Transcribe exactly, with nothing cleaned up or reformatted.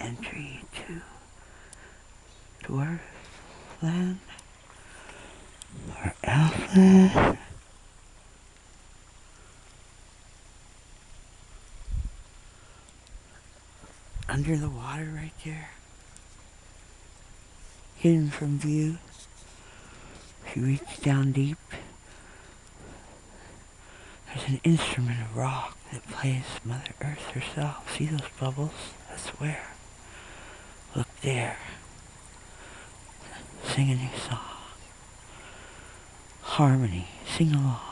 entry to dwarf land or elfland. Under the water right there, hidden from view. If you reach down deep, there's an instrument of rock that plays Mother Earth herself. See those bubbles? I swear. Look there. Sing a new song. Harmony. Sing along.